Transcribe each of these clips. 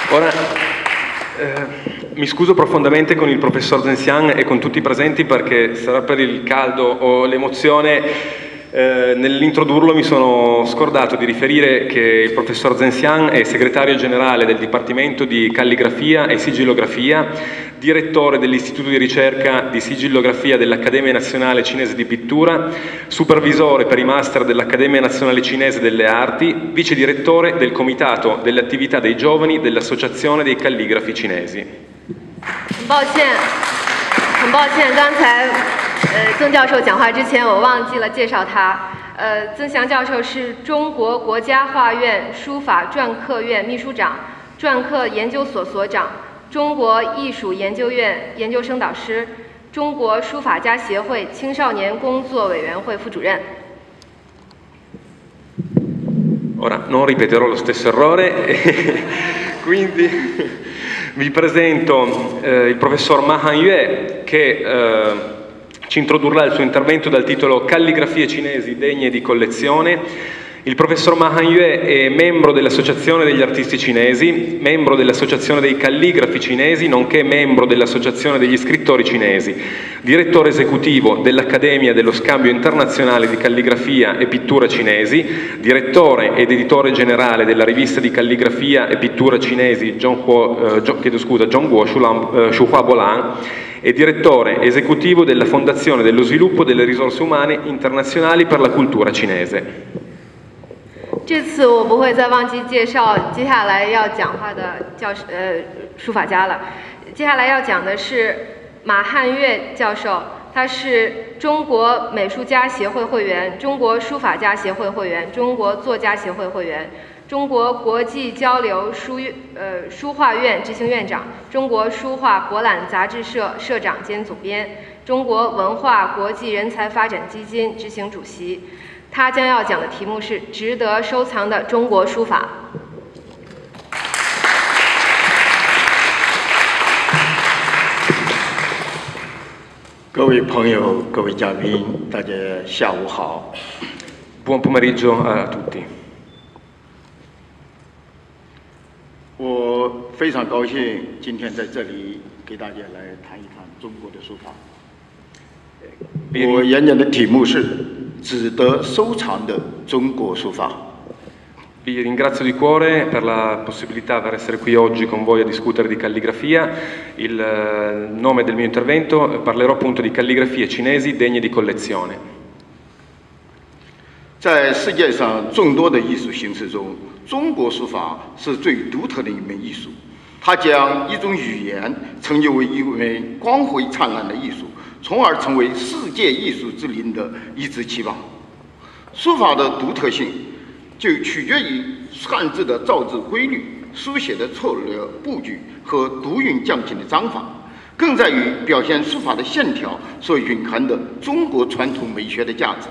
Ora, mi scuso profondamente con il professor Zenzian e con tutti i presenti perché sarà per il caldo o l'emozione. Nell'introdurlo mi sono scordato di riferire che il professor Zenzian è segretario generale del Dipartimento di Calligrafia e Sigillografia, direttore dell'Istituto di ricerca di sigillografia dell'Accademia Nazionale Cinese di Pittura, supervisore per i master dell'Accademia Nazionale Cinese delle Arti, vice direttore del Comitato delle Attività dei Giovani dell'Associazione dei Calligrafi Cinesi. 很抱歉，刚才曾教授讲话之前，我忘记了介绍他。曾祥教授是中国国家画院书法篆刻院秘书长、篆刻研究所所长、中国艺术研究院研究生导师、中国书法家协会青少年工作委员会副主任。 Ora non ripeterò lo stesso errore, quindi vi presento il professor Ma Han-yue che ci introdurrà il suo intervento dal titolo Calligrafie cinesi degne di collezione. Il professor Ma Han-yue è membro dell'Associazione degli Artisti Cinesi, membro dell'Associazione dei Calligrafi Cinesi, nonché membro dell'Associazione degli Scrittori Cinesi, direttore esecutivo dell'Accademia dello Scambio Internazionale di Calligrafia e Pittura Cinesi, direttore ed editore generale della rivista di calligrafia e pittura cinesi Zhonghua Bolan e direttore esecutivo della Fondazione dello Sviluppo delle Risorse Umane Internazionali per la Cultura Cinese. 这次我不会再忘记介绍接下来要讲话的书法家了。接下来要讲的是马汉月教授，他是中国美术家协会会员、中国书法家协会会员、中国作家协会会员、中国国际交流书画院执行院长、中国书画博览杂志社社长兼总编、中国文化国际人才发展基金执行主席。他将要讲的题目是值得收藏的中国书法。 各位朋友、各位嘉宾，大家下午好。 Buon pomeriggio a tutti。 我非常高兴今天在这里给大家来谈一谈中国的书法。我演讲的题目是值得收藏的中国书法。 Vi ringrazio di cuore per la possibilità per essere qui oggi con voi a discutere di calligrafia. Il nome del mio intervento parlerò appunto di calligrafie cinesi degne di collezione. 在世界上众多的艺术形式中，中国书法是最独特的一门艺术。它将一种语言成就为一门光辉灿烂的艺术，从而成为世界艺术之林的一支旗棒。书法的独特性就取决于汉字的造字规律、书写的策略布局和读韵匠情的章法，更在于表现书法的线条所蕴含的中国传统美学的价值。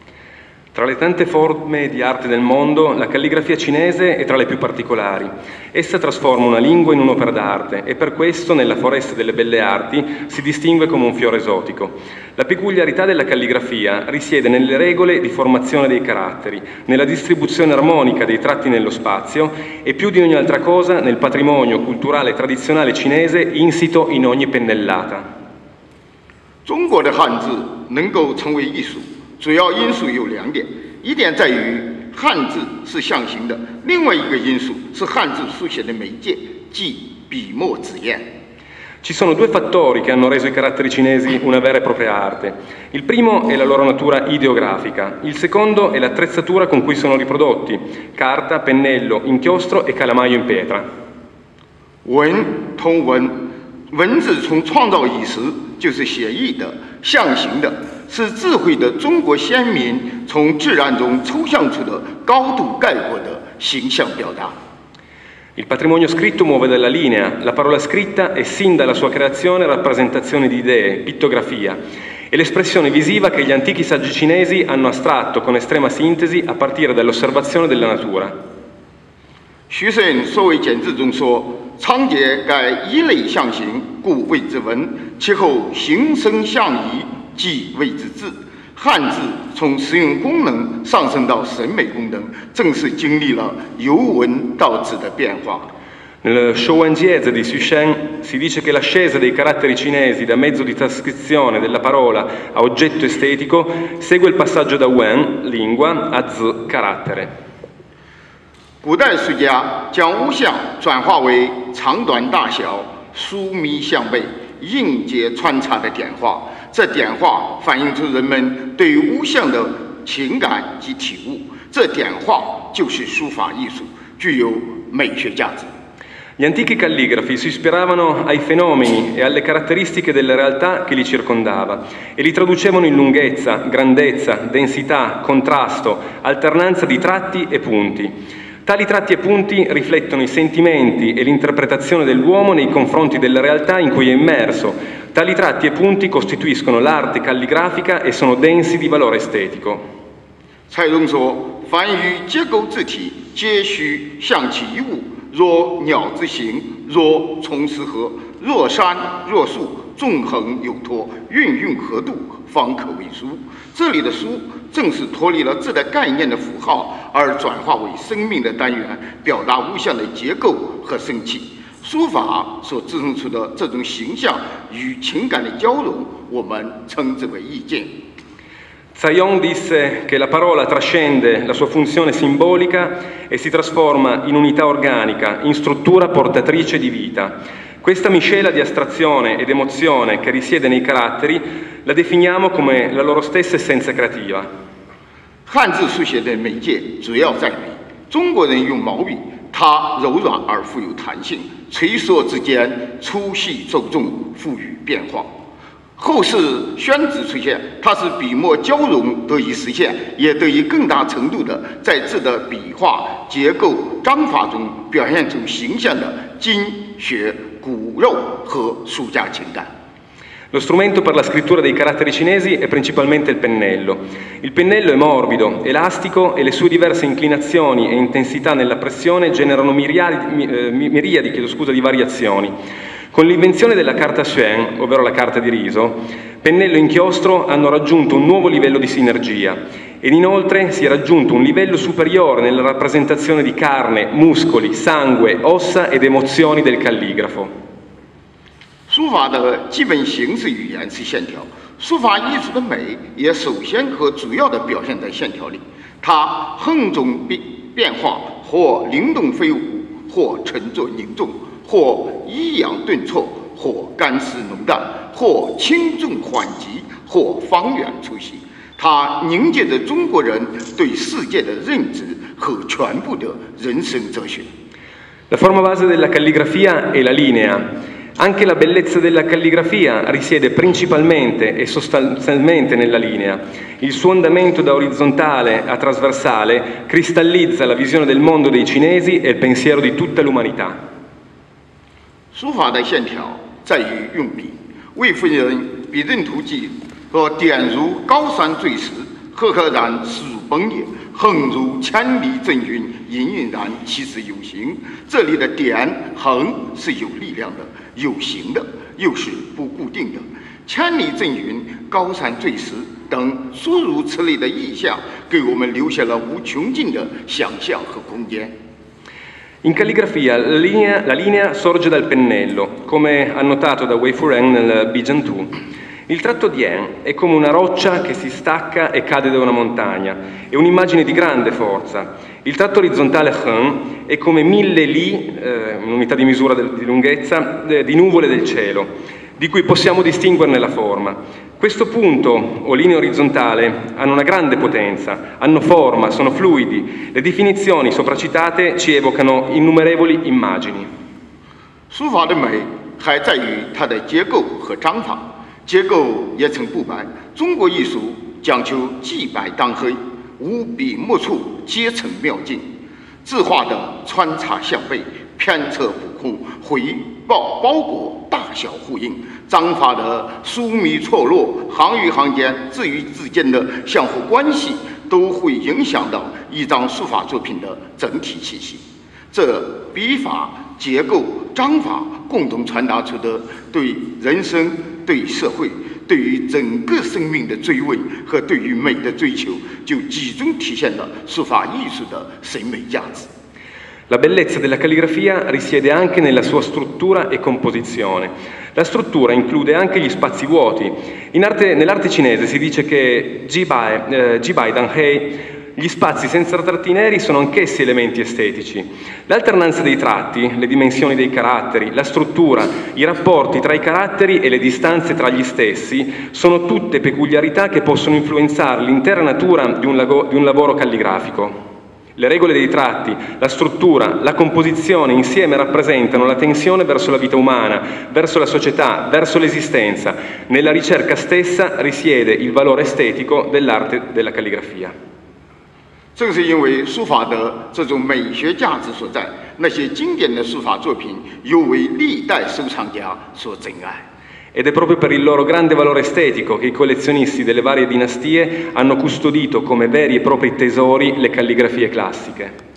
Tra le tante forme di arte del mondo, la calligrafia cinese è tra le più particolari. Essa trasforma una lingua in un'opera d'arte e per questo nella foresta delle belle arti si distingue come un fiore esotico. La peculiarità della calligrafia risiede nelle regole di formazione dei caratteri, nella distribuzione armonica dei tratti nello spazio e più di ogni altra cosa nel patrimonio culturale tradizionale cinese insito in ogni pennellata. 中国的汉字能够成为艺术。 主要因素有2点，一点在于汉字是象形的，另外一个因素是汉字书写的媒介，即笔墨纸砚。 Ci sono 2 fattori che hanno reso i caratteri cinesi una vera e propria arte. Il primo è la loro natura ideografica, il secondo è l'attrezzatura con cui sono riprodotti: carta, pennello, inchiostro e calamaio in pietra. 文通文，文字从创造以时就是写意的、象形的。 是智慧的中国先民从自然中抽象出的高度概括的形象表达。 Il patrimonio scritto muove dalla linea, la parola scritta è sin dalla sua creazione rappresentazione di idee, pittografia, e l'espressione visiva che gli antichi saggi cinesi hanno astratto con estrema sintesi a partire dall'osservazione della natura. 徐慎所谓简字中说：“仓颉盖一类象形，故谓之文；其后形声象仪。” 即谓之字，汉字从实用功能上升到审美功能，正是经历了由文到字的变化。 Nel Shouanjiezi di Xu Shen si dice che l'ascesa dei caratteri cinesi da mezzo di trascrizione della parola a oggetto estetico segue il passaggio da Wen, lingua, a Z, carattere. 古代术家将物象转化为长短大小、疏密相背、应节穿插的点画，这点画反映出人们对于物象的情感及体悟，这点画就是书法艺术，具有美学价值。 Gli antichi calligrafi si ispiravano ai fenomeni e alle caratteristiche della realtà che li circondava e li traducevano in lunghezza, grandezza, densità, contrasto, alternanza di tratti e punti. Tali tratti e punti riflettono i sentimenti e l'interpretazione dell'uomo nei confronti della realtà in cui è immerso. Tali tratti e punti costituiscono l'arte calligrafica e sono densi di valore estetico. 蔡锺说：“凡与结构之体，皆须象其一物。 若鸟之形，若虫之合，若山若树，纵横有托，运运合度，方可为书。”这里的“书”正是脱离了字的概念的符号，而转化为生命的单元，表达物象的结构和生气。书法所制成出的这种形象与情感的交融，我们称之为意境。 Zhayong disse che la parola trascende la sua funzione simbolica e si trasforma in unità organica, in struttura portatrice di vita. Questa miscela di astrazione ed emozione che risiede nei caratteri la definiamo come la loro stessa essenza creativa. 汉字书写的媒介主要在笔，中国人用毛笔，它柔软而富有弹性，垂缩之间粗细周重，富于变化。 后世宣纸出现，它是笔墨交融得以实现，也得以更大程度的在字的笔画、结构、章法中表现出形象的筋血骨肉和书家情感。 Lo strumento per la scrittura dei caratteri cinesi è principalmente il pennello. Il pennello è morbido, elastico e le sue diverse inclinazioni e intensità nella pressione generano miriadi di variazioni. Con l'invenzione della carta Xuan, ovvero la carta di riso, pennello e inchiostro hanno raggiunto un nuovo livello di sinergia ed inoltre si è raggiunto un livello superiore nella rappresentazione di carne, muscoli, sangue, ossa ed emozioni del calligrafo. 书法的基本形式语言是线条，书法艺术的美也首先和主要的表现在线条里。它横中变化，或灵动飞舞，或沉着凝重。 或抑扬顿挫，或干湿浓淡，或轻重缓急，或方圆粗细。它凝结着中国人对世界的认知和全部的人生哲学。 La forma base della calligrafia è la linea. Anche la bellezza della calligrafia risiede principalmente e sostanzialmente nella linea. Il suo andamento da orizzontale a trasversale cristallizza la visione del mondo dei cinesi e il pensiero di tutta l'umanità. 书法的线条在于用笔，魏夫人《笔阵图记》说：“点如高山坠石，赫赫然石如崩也；横如千里阵云，隐隐然其实有形。”这里的点横是有力量的、有形的，又是不固定的。千里阵云、高山坠石等诸如此类的意象，给我们留下了无穷尽的想象和空间。 In calligrafia la linea sorge dal pennello, come annotato da Wei Furen nel Bijan Tu. Il tratto Dian è come una roccia che si stacca e cade da una montagna, è un'immagine di grande forza. Il tratto orizzontale Hen è come 1000 li, un'unità di misura di lunghezza, di nuvole del cielo, di cui possiamo distinguerne la forma. Questo punto o linea orizzontale hanno una grande potenza, hanno forma, sono fluidi. Le definizioni sopracitate ci evocano innumerevoli immagini. 书法的美还在于它的结构和章法，结构也成不白。中国艺术讲求既白当黑，无笔墨处皆成妙境。字画的穿插相背、偏侧补空、回报包裹大小呼应，章法的疏密错落，行与行间、字与字间的相互关系，都会影响到一张书法作品的整体气息。这笔法、结构、章法共同传达出的对人生、对社会、对于整个生命的追问和对于美的追求，就集中体现了书法艺术的审美价值。 La bellezza della calligrafia risiede anche nella sua struttura e composizione. La struttura include anche gli spazi vuoti. Nell'arte cinese si dice che Jibai Dan Hei, gli spazi senza tratti neri sono anch'essi elementi estetici. L'alternanza dei tratti, le dimensioni dei caratteri, la struttura, i rapporti tra i caratteri e le distanze tra gli stessi sono tutte peculiarità che possono influenzare l'intera natura di un lavoro calligrafico. Le regole dei tratti, la struttura, la composizione insieme rappresentano la tensione verso la vita umana, verso la società, verso l'esistenza. Nella ricerca stessa risiede il valore estetico dell'arte della calligrafia. 正是因为书法的这种美学价值所在，那些经典的书法作品尤为历代收藏家所珍爱。 Ed è proprio per il loro grande valore estetico che i collezionisti delle varie dinastie hanno custodito come veri e propri tesori le calligrafie classiche.